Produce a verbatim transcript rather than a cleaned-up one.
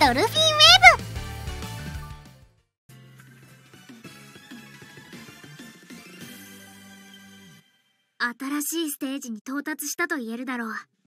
ドルフィンウェーブ。新しいステージに到達したと言えるだろう。